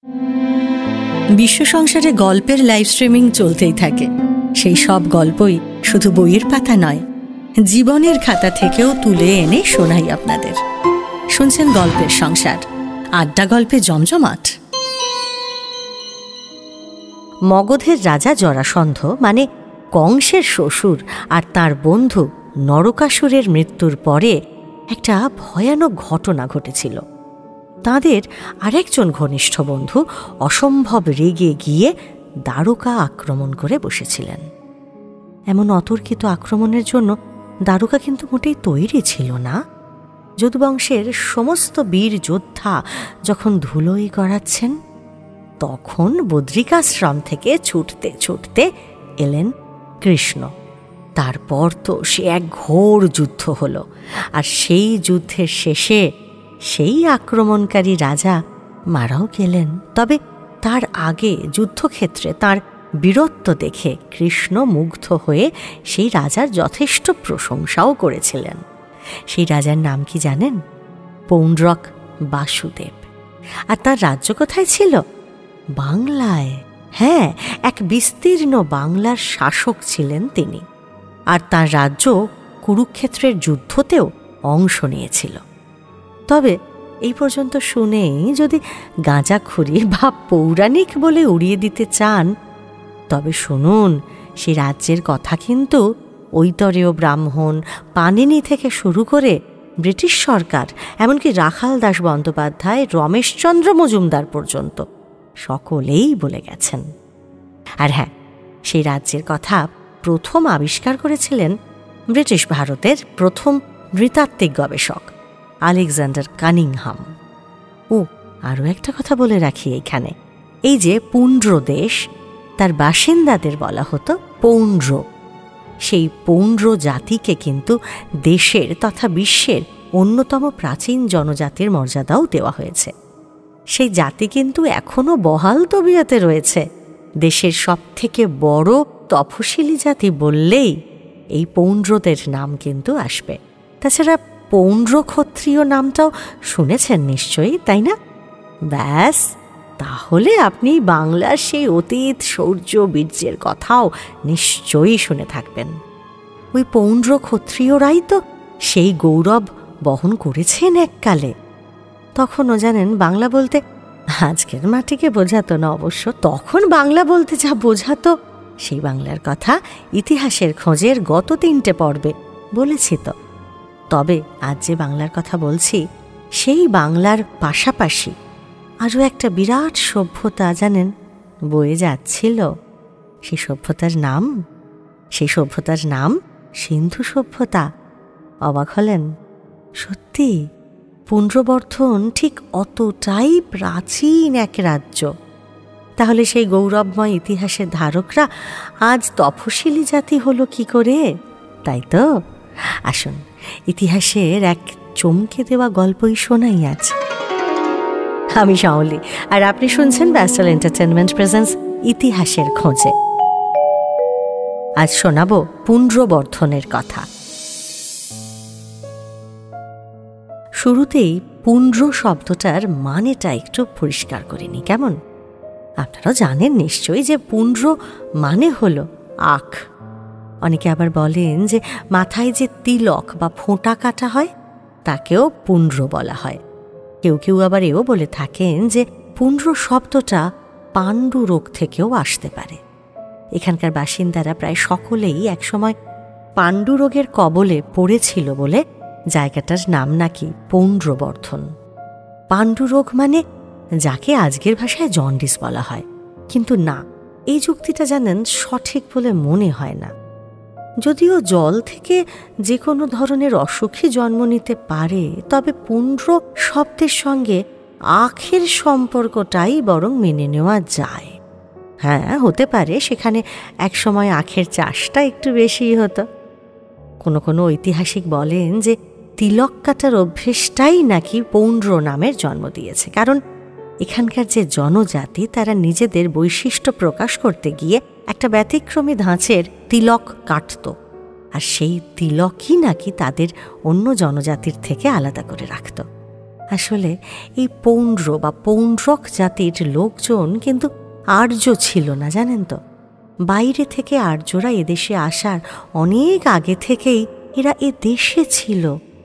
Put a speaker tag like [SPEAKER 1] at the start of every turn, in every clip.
[SPEAKER 1] বিশ্ব সংসারে গল্পের লাইভ স্ট্রিমিং চলতেই থাকে। সেই সব গল্পই শুধু বইয়ের পাতা নয়, জীবনের খাতা থেকেও তুলে এনে শোনাই আপনাদের। শুনছেন গল্পের সংসার, আড্ডা গল্পে জমজমাট।
[SPEAKER 2] মগধের রাজা জরাসন্ধ মানে কংসের শ্বশুর আর তার বন্ধু নরকাসুরের মৃত্যুর পরে একটা ভয়ানক ঘটনা ঘটেছিল। তাঁদের আরেকজন ঘনিষ্ঠ বন্ধু অসম্ভব রেগে গিয়ে দ্বারকা আক্রমণ করে বসেছিলেন। এমন অতর্কিত আক্রমণের জন্য দ্বারকা কিন্তু মোটেই তৈরি ছিল না। যদুবংশের সমস্ত বীর যোদ্ধা যখন ধুলোই গড়াচ্ছেন, তখন বদ্রিকাশ্রম থেকে ছুটতে ছুটতে এলেন কৃষ্ণ। তারপর তো সে এক ঘোর যুদ্ধ হলো, আর সেই যুদ্ধের শেষে সেই আক্রমণকারী রাজা মারাও গেলেন। তবে তার আগে যুদ্ধক্ষেত্রে তার বীরত্ব দেখে কৃষ্ণ মুগ্ধ হয়ে সেই রাজার যথেষ্ট প্রশংসাও করেছিলেন। সেই রাজার নাম কি জানেন? পৌণ্ড্রক বাসুদেব। আর তার রাজ্য কোথায় ছিল? বাংলায়। হ্যাঁ, এক বিস্তীর্ণ বাংলার শাসক ছিলেন তিনি। আর তার রাজ্য কুরুক্ষেত্রের যুদ্ধতেও অংশ নিয়েছিল। তবে এই পর্যন্ত শুনেই যদি গাঁজাখুরি বা পৌরাণিক বলে উড়িয়ে দিতে চান, তবে শুনুন, সে রাজ্যের কথা কিন্তু ঐতরেয় ব্রাহ্মণ, পাণিনি থেকে শুরু করে ব্রিটিশ সরকার, এমনকি রাখাল দাস বন্দ্যোপাধ্যায়, রমেশচন্দ্র মজুমদার পর্যন্ত সকলেই বলে গেছেন। আর হ্যাঁ, সেই রাজ্যের কথা প্রথম আবিষ্কার করেছিলেন ব্রিটিশ ভারতের প্রথম নৃতাত্ত্বিক গবেষক আলেকজান্ডার কানিংহাম। আরও একটা কথা বলে রাখি এইখানে, এই যে পুণ্ড্র দেশ, তার বাসিন্দাদের বলা হতো পৌণ্ড্র। সেই পৌণ্ড্র জাতিকে কিন্তু দেশের তথা বিশ্বের অন্যতম প্রাচীন জনজাতির মর্যাদাও দেওয়া হয়েছে। সেই জাতি কিন্তু এখনও বহাল তবিয়তে রয়েছে। দেশের সবথেকে বড় তফশিলি জাতি বললেই এই পৌণ্ড্রদের নাম কিন্তু আসবে। তাছাড়া পৌণ্ড্র ক্ষত্রিয় নামটাও শুনেছেন নিশ্চয়ই, তাই না? ব্যাস, তাহলে আপনি বাংলার সেই অতীত শৌর্য বীর্যের কথাও নিশ্চয়ই শুনে থাকবেন। ওই পৌণ্ড্র ক্ষত্রিয়রাই তো সেই গৌরব বহন করেছেন এককালে। তখনও জানেন, বাংলা বলতে আজকের মাটিকে বোঝাতো না অবশ্য। তখন বাংলা বলতে যা বোঝাতো, সেই বাংলার কথা ইতিহাসের খোঁজের গত 3টে পর্বে বলেছি তো। তবে আজ যে বাংলার কথা বলছি, সেই বাংলার পাশাপাশি আরও একটা বিরাট সভ্যতা জানেন বয়ে যাচ্ছিল। সেই সভ্যতার নাম সিন্ধু সভ্যতা। অবাক হলেন? সত্যি, পুণ্ড্রবর্ধন ঠিক অতটাই প্রাচীন এক রাজ্য। তাহলে সেই গৌরবময় ইতিহাসের ধারকরা আজ তফশিলি জাতি হলো কি করে? তাই তো, আসুন ইতিহাসের এক চমকে দেওয়া গল্পই শোনাই আজ। আমি শাওলি, আর আপনি শুনছেন ব্যাস্টাল এন্টারটেনমেন্ট প্রেজেন্স ইতিহাসের খোঁজে। আজ শোনাবো পুণ্ড্রবর্ধনের কথা। শুরুতেই পুণ্ড্র শব্দটার মানেটা একটু পরিষ্কার করে নি, কেমন? আপনারা জানেন নিশ্চয়ই যে পুণ্ড্র মানে হলো আখ। অনেকে আবার বলেন যে মাথায় যে তিলক বা ফোঁটা কাটা হয়, তাকেও পুণ্ড্র বলা হয়। কেউ কেউ আবার এও বলে থাকেন যে পুণ্ড্র শব্দটা পাণ্ডুরোগ থেকেও আসতে পারে। এখানকার বাসিন্দারা প্রায় সকলেই একসময় পাণ্ডুরোগের কবলে পড়েছিল বলে জায়গাটার নাম নাকি পৌণ্ড্রবর্ধন। পাণ্ডুরোগ মানে যাকে আজকের ভাষায় জন্ডিস বলা হয়, কিন্তু না, এই যুক্তিটা জানেন সঠিক বলে মনে হয় না। যদিও জল থেকে যে কোনো ধরনের অসুখই জন্ম নিতে পারে, তবে পুণ্ড্র শব্দের সঙ্গে আখের সম্পর্কটাই বরং মেনে নেওয়া যায়। হ্যাঁ, হতে পারে সেখানে একসময় আখের চাষটা একটু বেশিই হতো। কোনো কোনো ঐতিহাসিক বলেন যে তিলক কাটার অভ্যেসটাই নাকি পৌণ্ড্র নামের জন্ম দিয়েছে, কারণ এখানকার যে জনজাতি, তারা নিজেদের বৈশিষ্ট্য প্রকাশ করতে গিয়ে একটা ব্যতিক্রমী ধাঁচের তিলক কাটত, আর সেই তিলকই নাকি তাদের অন্য জনজাতির থেকে আলাদা করে রাখত। আসলে এই পৌণ্ড্র বা পৌণ্ড্রক জাতির লোকজন কিন্তু আর্য ছিল না, জানেন তো। বাইরে থেকে আর্যরা এদেশে আসার অনেক আগে থেকেই এরা এ দেশে ছিল।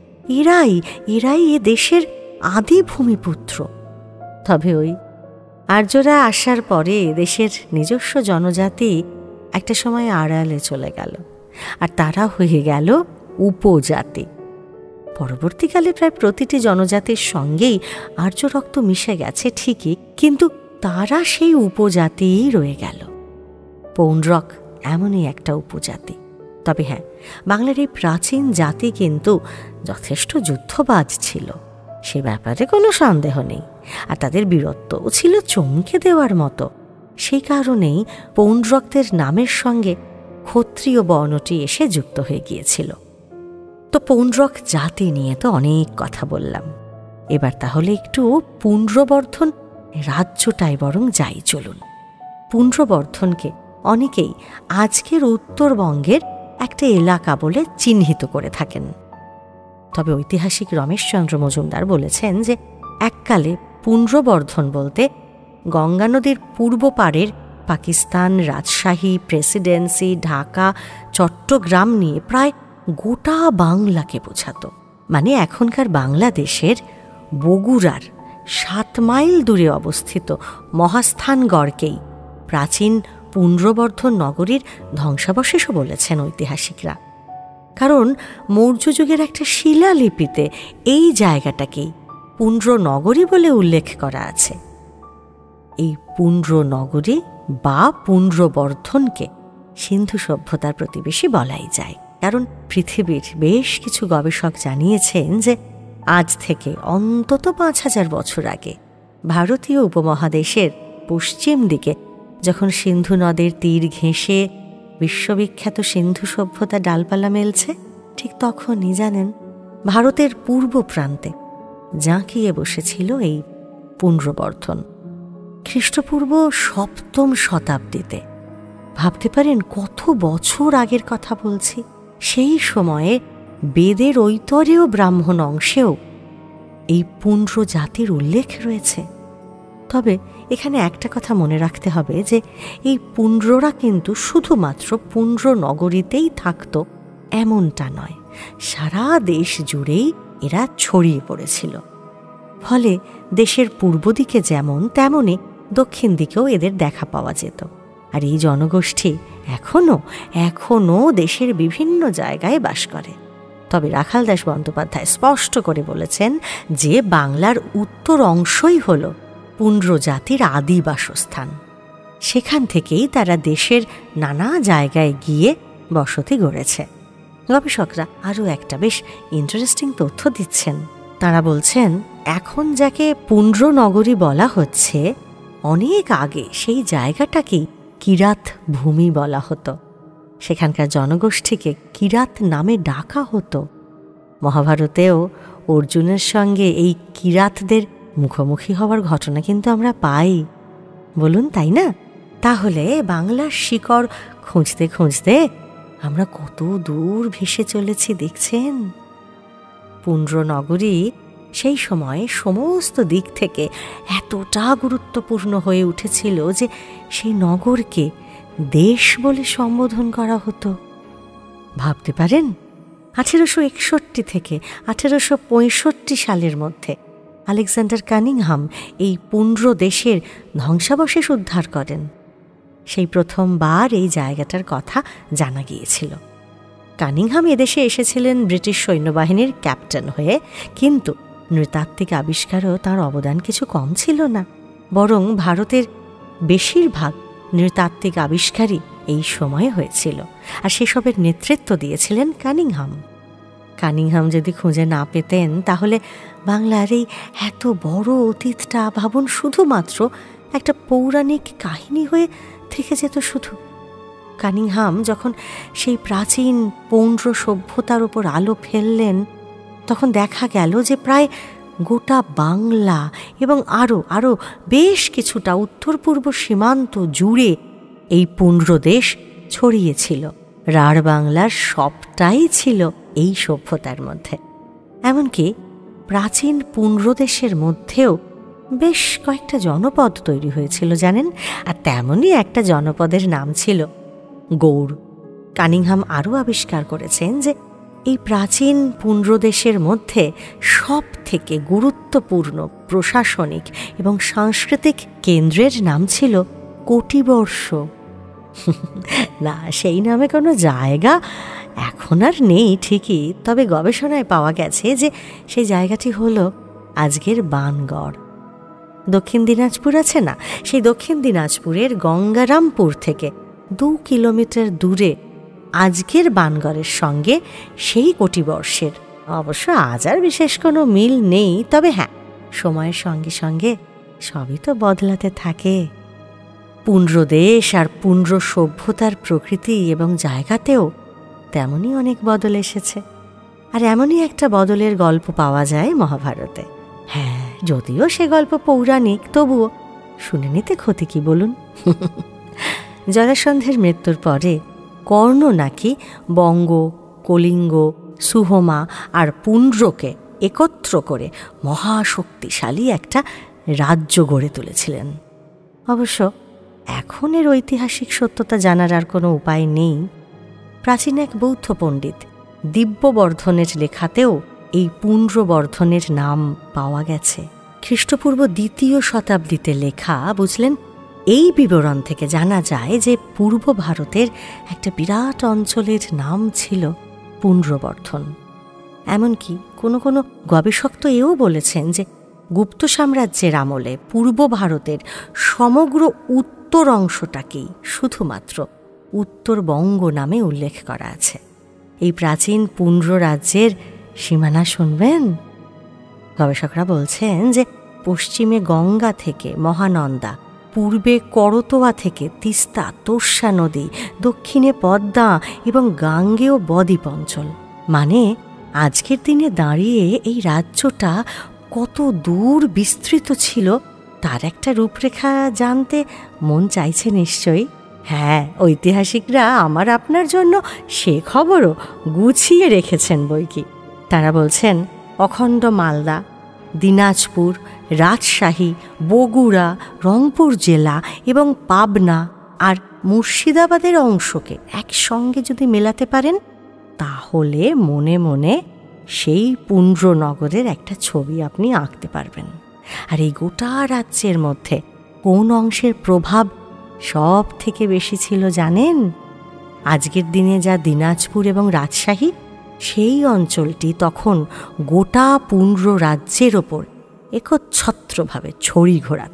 [SPEAKER 2] এরাই এ দেশের আদি ভূমিপুত্র। তবে ওই আর্যরা আসার পরে দেশের নিজস্ব জনজাতি একটা সময় আড়ালে চলে গেল, আর তারা হয়ে গেল উপজাতি। পরবর্তীকালে প্রায় প্রতিটি জনজাতির সঙ্গেই আর্য রক্ত মিশে গেছে ঠিকই, কিন্তু তারা সেই উপজাতিই রয়ে গেল। পৌণ্ড্রক এমনই একটা উপজাতি। তবে হ্যাঁ, বাংলার এই প্রাচীন জাতি কিন্তু যথেষ্ট যুদ্ধবাজ ছিল, সে ব্যাপারে কোনো সন্দেহ নেই। আর তাদের বীরত্বও ছিল চমকে দেওয়ার মতো। সেই কারণেই পৌণ্ড্রকদের নামের সঙ্গে ক্ষত্রিয় বর্ণটি এসে যুক্ত হয়ে গিয়েছিল। তো পৌণ্ড্রক জাতি নিয়ে তো অনেক কথা বললাম, এবার তাহলে একটু পুণ্ড্রবর্ধন রাজ্যটাই বরং যাই চলুন। পুণ্ড্রবর্ধনকে অনেকেই আজকের উত্তরবঙ্গের একটা এলাকা বলে চিহ্নিত করে থাকেন। তবে ঐতিহাসিক রমেশচন্দ্র মজুমদার বলেছেন যে এককালে পুণ্ড্রবর্ধন বলতে গঙ্গা নদীর পূর্ব পাড়ের পাকিস্তান, রাজশাহী, প্রেসিডেন্সি, ঢাকা, চট্টগ্রাম নিয়ে প্রায় গোটা বাংলাকে বোঝাত। মানে এখনকার বাংলাদেশের বগুড়ার 7 মাইল দূরে অবস্থিত মহাস্থানগড়কেই প্রাচীন পুণ্ড্রবর্ধন নগরীর ধ্বংসাবশেষও বলেছেন ঐতিহাসিকরা। কারণ মৌর্য যুগের একটা শিলালিপিতে এই জায়গাটাকেই পুণ্ড্র নগরী বলে উল্লেখ করা আছে। এই পুণ্ড্র নগরী বা পুণ্ড্রবর্ধনকে সিন্ধু সভ্যতার প্রতিবেশী বলাই যায়। কারণ পৃথিবীর বেশ কিছু গবেষক জানিয়েছেন যে আজ থেকে অন্তত 5000 বছর আগে ভারতীয় উপমহাদেশের পশ্চিম দিকে যখন সিন্ধু নদের তীর ঘেঁষে বিশ্ববিখ্যাত সিন্ধু সভ্যতা ডালপালা মেলছে, ঠিক তখনই জানেন ভারতের পূর্ব প্রান্তে জাঁকিয়ে বসেছিল এই পুণ্ড্রবর্ধন। খ্রিস্টপূর্ব 7ম শতাব্দীতে। ভাবতে পারেন কত বছর আগের কথা বলছি। সেই সময়ে বেদের ঐতরেয় ব্রাহ্মণ অংশেও এই পুণ্ড্র জাতির উল্লেখ রয়েছে। তবে এখানে একটা কথা মনে রাখতে হবে যে এই পুণ্ড্ররা কিন্তু শুধুমাত্র পুণ্ড্র নগরীতেই থাকত এমনটা নয়, সারা দেশ জুড়েই এরা ছড়িয়ে পড়েছিল। ফলে দেশের পূর্ব দিকে যেমন তেমনি দক্ষিণ দিকেও এদের দেখা পাওয়া যেত। আর এই জনগোষ্ঠী এখনো দেশের বিভিন্ন জায়গায় বাস করে। তবে রাখাল দাস বন্দ্যোপাধ্যায় স্পষ্ট করে বলেছেন যে বাংলার উত্তর অংশই হল পুণ্ড্র জাতির আদি বাসস্থান। সেখান থেকেই তারা দেশের নানা জায়গায় গিয়ে বসতি গড়েছে। গবেষকরা আরও একটা বেশ ইন্টারেস্টিং তথ্য দিচ্ছেন। তারা বলছেন এখন যাকে পুণ্ড্র নগরী বলা হচ্ছে, অনেক আগে সেই জায়গাটাকেই কিরাত ভূমি বলা হতো। সেখানকার জনগোষ্ঠীকে কিরাত নামে ডাকা হতো। মহাভারতেও অর্জুনের সঙ্গে এই কিরাতদের মুখোমুখি হওয়ার ঘটনা কিন্তু আমরা পাই, বলুন তাই না? তাহলে বাংলার শিকড় খুঁজতে খুঁজতে আমরা কত দূর ভেসে চলেছি দেখছেন। পুণ্ড্র নগরী সেই সময় সমস্ত দিক থেকে এতটা গুরুত্বপূর্ণ হয়ে উঠেছিল যে সেই নগরকে দেশ বলে সম্বোধন করা হতো। ভাবতে পারেন 1861 থেকে 1865 সালের মধ্যে আলেকজান্ডার কানিংহাম এই পুণ্ড্র দেশের ধ্বংসাবশেষ উদ্ধার করেন। সেই প্রথমবার এই জায়গাটার কথা জানা গিয়েছিল। কানিংহাম এদেশে এসেছিলেন ব্রিটিশ সৈন্যবাহিনীর ক্যাপ্টেন হয়ে, কিন্তু নৃতাত্ত্বিক আবিষ্কারও তাঁর অবদান কিছু কম ছিল না। বরং ভারতের বেশিরভাগ নৃতাত্ত্বিক আবিষ্কারই এই সময়ে হয়েছিল, আর সেসবের নেতৃত্ব দিয়েছিলেন কানিংহাম। কানিংহাম যদি খুঁজে না পেতেন তাহলে বাংলার এই এত বড় অতীতটা ভাবুন শুধুমাত্র একটা পৌরাণিক কাহিনী হয়ে থেকে যেত শুধু। কানিংহাম যখন সেই প্রাচীন পৌণ্ড্র সভ্যতার উপর আলো ফেললেন, তখন দেখা গেল যে প্রায় গোটা বাংলা এবং আরও বেশ কিছুটা উত্তর পূর্ব সীমান্ত জুড়ে এই পুণ্ড্র দেশ ছড়িয়েছিল। রাঢ় বাংলার সবটাই ছিল এই সভ্যতার মধ্যে। এমনকি প্রাচীন পুণ্ড্রদেশের মধ্যেও বেশ কয়েকটা জনপদ তৈরি হয়েছিল জানেন, আর তেমনই একটা জনপদের নাম ছিল গৌড়। কানিংহাম আরও আবিষ্কার করেছেন যে এই প্রাচীন পুণ্ড্রদেশের মধ্যে সব থেকে গুরুত্বপূর্ণ প্রশাসনিক এবং সাংস্কৃতিক কেন্দ্রের নাম ছিল কটিবর্ষ। না, সেই নামে কোনো জায়গা এখন আর নেই ঠিকই, তবে গবেষণায় পাওয়া গেছে যে সেই জায়গাটি হলো আজকের বানগড়। দক্ষিণ দিনাজপুর আছে না, সেই দক্ষিণ দিনাজপুরের গঙ্গারামপুর থেকে 2 কিলোমিটার দূরে আজকের বানগড়ের সঙ্গে সেই কটিবর্ষের অবশ্য আজ আর বিশেষ কোনো মিল নেই, তবে হ্যাঁ, সময়ের সঙ্গে সঙ্গে সবই তো বদলাতে থাকে। পুণ্ড্রদেশ আর পুণ্ড্র সভ্যতার প্রকৃতি এবং জায়গাতেও তেমনই অনেক বদল এসেছে, আর এমনই একটা বদলের গল্প পাওয়া যায় মহাভারতে। হ্যাঁ, যদিও সে গল্প পৌরাণিক, তবুও শুনে নিতে ক্ষতি কি বলুন। জরাসন্ধের মৃত্যুর পরে কর্ণ নাকি বঙ্গ, কলিঙ্গ, সুহমা আর পুণ্ড্রকে একত্র করে মহাশক্তিশালী একটা রাজ্য গড়ে তুলেছিলেন। অবশ্য এখন এর ঐতিহাসিক সত্যতা জানার আর কোনো উপায় নেই। প্রাচীন এক বৌদ্ধ পণ্ডিত দিব্যবর্ধনের লেখাতেও এই পুণ্ড্রবর্ধনের নাম পাওয়া গেছে। খ্রিস্টপূর্ব 2য় শতাব্দীতে লেখা, বুঝলেন। এই বিবরণ থেকে জানা যায় যে পূর্ব ভারতের একটা বিরাট অঞ্চলের নাম ছিল পুণ্ড্রবর্ধন। এমনকি কোনো কোনো গবেষক তো এও বলেছেন যে গুপ্ত সাম্রাজ্যের আমলে পূর্ব ভারতের সমগ্র উত্তর অংশটাকেই শুধুমাত্র উত্তরবঙ্গ নামে উল্লেখ করা আছে। এই প্রাচীন পুণ্ড্র রাজ্যের সীমানা শুনবেন। গবেষকরা বলছেন যে পশ্চিমে গঙ্গা থেকে মহানন্দা, পূর্বে করতোয়া থেকে তিস্তা, তোর্ষা নদী, দক্ষিণে পদ্মা এবং গাঙ্গেয় বদ্বীপ অঞ্চল। মানে আজকের দিনে দাঁড়িয়ে এই রাজ্যটা কত দূর বিস্তৃত ছিল তার একটা রূপরেখা জানতে মন চাইছে নিশ্চয়ই। হ্যাঁ, ঐতিহাসিকরা আমার আপনার জন্য সে খবরও গুছিয়ে রেখেছেন বইকি। তারা বলছেন অখণ্ড মালদা, দিনাজপুর, রাজশাহী, বগুড়া, রংপুর জেলা এবং পাবনা আর মুর্শিদাবাদের অংশকে একসঙ্গে যদি মেলাতে পারেন, তাহলে মনে মনে সেই পুণ্ড্রনগরের একটা ছবি আপনি আঁকতে পারবেন। আর এই গোটা রাজ্যের মধ্যে কোন অংশের প্রভাব সব থেকে বেশি ছিল জানেন? আজকের দিনে যা দিনাজপুর এবং রাজশাহী, সেই অঞ্চলটি তখন গোটা পুণ্ড্র রাজ্যের ওপর একচ্ছত্রভাবে ছড়ি ঘোরাত।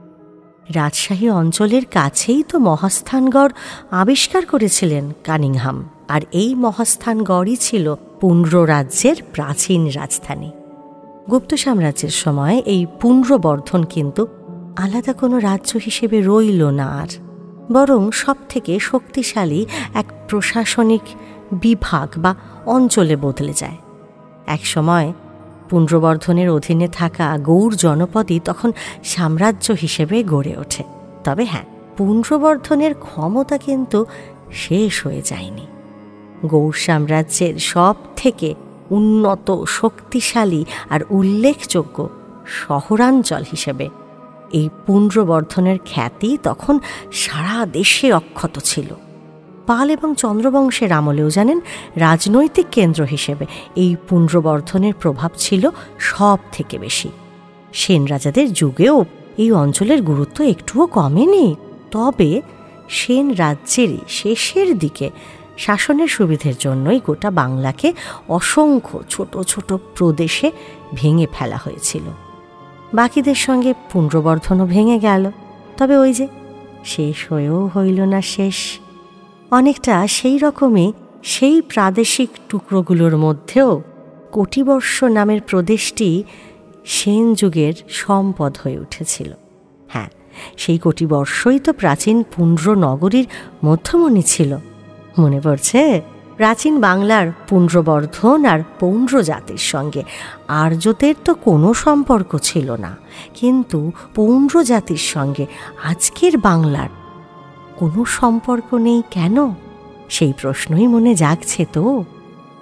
[SPEAKER 2] রাজশাহী অঞ্চলের কাছেই তো মহাস্থানগড় আবিষ্কার করেছিলেন কানিংহাম, আর এই মহাস্থানগড়ই ছিল পুণ্ড্র রাজ্যের প্রাচীন রাজধানী। গুপ্ত সাম্রাজ্যের সময় এই পুণ্ড্রবর্ধন কিন্তু আলাদা কোনো রাজ্য হিসেবে রইল না আর, বরং সবথেকে শক্তিশালী এক প্রশাসনিক বিভাগ বা অঞ্চলে বদলে যায়। একসময় পুণ্ড্রবর্ধনের অধীনে থাকা গৌড় জনপদই তখন সাম্রাজ্য হিসেবে গড়ে ওঠে। তবে হ্যাঁ, পুণ্ড্রবর্ধনের ক্ষমতা কিন্তু শেষ হয়ে যায়নি। গৌড় সাম্রাজ্যের সব থেকে উন্নত, শক্তিশালী আর উল্লেখযোগ্য শহরাঞ্চল হিসেবে এই পুণ্ড্রবর্ধনের খ্যাতি তখন সারা দেশে অক্ষত ছিল। পাল এবং চন্দ্রবংশের আমলেও জানেন রাজনৈতিক কেন্দ্র হিসেবে এই পুণ্ড্রবর্ধনের প্রভাব ছিল সব থেকে বেশি। সেন রাজাদের যুগেও এই অঞ্চলের গুরুত্ব একটুও কমেনি। তবে সেন রাজ্যেরই শেষের দিকে শাসনের সুবিধের জন্যই গোটা বাংলাকে অসংখ্য ছোট ছোট প্রদেশে ভেঙে ফেলা হয়েছিল। বাকিদের সঙ্গে পুণ্ড্রবর্ধনও ভেঙে গেল, তবে ওই যে শেষ হয়েও হইল না শেষ। অনেকটা সেই রকমই সেই প্রাদেশিক টুকরোগুলোর মধ্যেও কটিবর্ষ নামের প্রদেশটি সেন যুগের সম্পদ হয়ে উঠেছিল। হ্যাঁ, সেই কটিবর্ষই তো প্রাচীন পুণ্ড্র নগরীর মধ্যমণি ছিল। মনে পড়ছে? প্রাচীন বাংলার পুণ্ড্রবর্ধন আর পৌণ্ড্র জাতির সঙ্গে আর্যদের তো কোনো সম্পর্ক ছিল না, কিন্তু পৌণ্ড্র জাতির সঙ্গে আজকের বাংলার কোনো সম্পর্ক নেই কেন? সেই প্রশ্নই মনে জাগছে তো।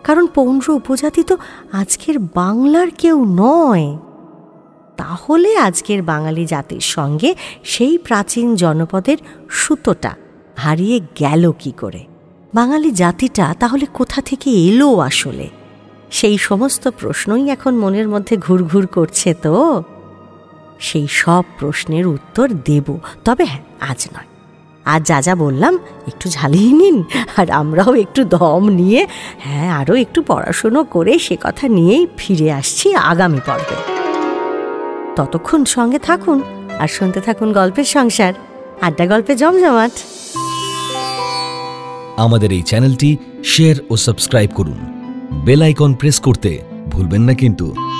[SPEAKER 2] কারণ পৌণ্ড্র উপজাতি তো আজকের বাংলার কেউ নয়। তাহলে আজকের বাঙালি জাতির সঙ্গে সেই প্রাচীন জনপদের সুতোটা হারিয়ে গেল কি করে? বাঙালি জাতিটা তাহলে কোথা থেকে এলো আসলে? সেই সমস্ত প্রশ্নই এখন মনের মধ্যে ঘুরঘুর করছে। তো সেই সব প্রশ্নের উত্তর দেব, তবে হ্যাঁ, আজ নয়। আজ যা যা বললাম একটু ঝালিয়ে নিন, আর আমরাও একটু দম নিয়ে আরও একটু পড়াশুনো করে সে কথা নিয়েই ফিরে আসছি আগামী পর্বে। ততক্ষণ সঙ্গে থাকুন আর শুনতে থাকুন গল্পের সংসার, আড্ডা গল্পে জমজমাট।
[SPEAKER 3] আমাদের এই চ্যানেলটি শেয়ার ও সাবস্ক্রাইব করুন। বেল আইকন প্রেস করতে ভুলবেন না কিন্তু।